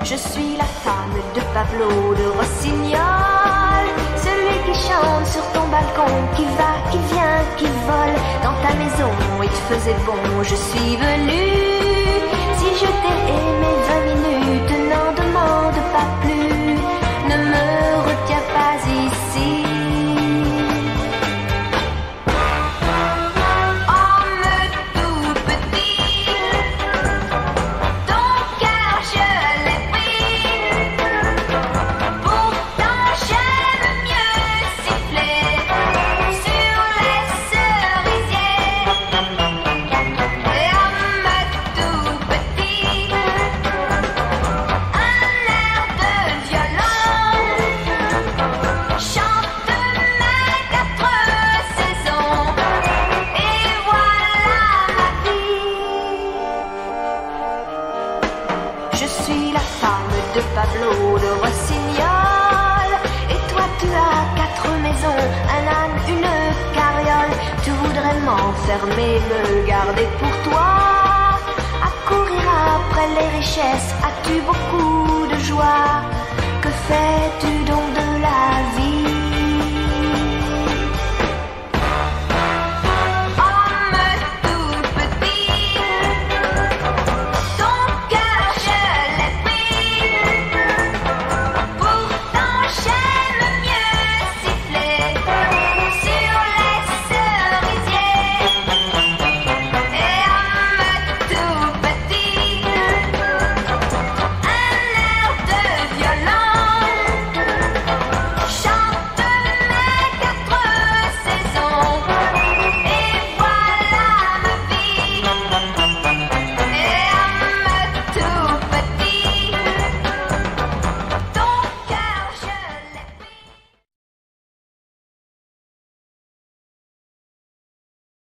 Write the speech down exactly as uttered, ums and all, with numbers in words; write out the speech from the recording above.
Je suis la femme de Pablo de Rossignol, celui qui chante sur ton balcon, qui va, qui vient, qui vole dans ta maison. Il te faisait bon, je suis venue. Si je t'ai aimé vingt minutes, n'en demande pas plus. Ne me retiens pas ici. Pablo de Rossignol, et toi tu as quatre maisons, un âne, une carriole. Tu voudrais m'enfermer, me garder pour toi, à courir après les richesses. As-tu beaucoup de joie? Que fais-tu donc de la vie?